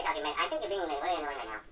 stop you, man. I think you're being really annoying right now.